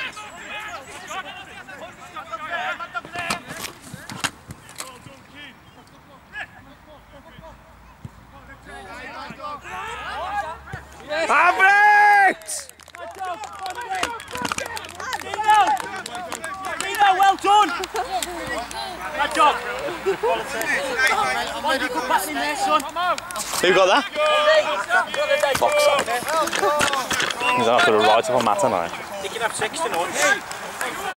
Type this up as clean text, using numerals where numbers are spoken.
Albrecht! Dino, well done! Good job! One good pass in there, son. Who got that? Fox. He's going to put a right up on Matt tonight. You can have 6 tonight.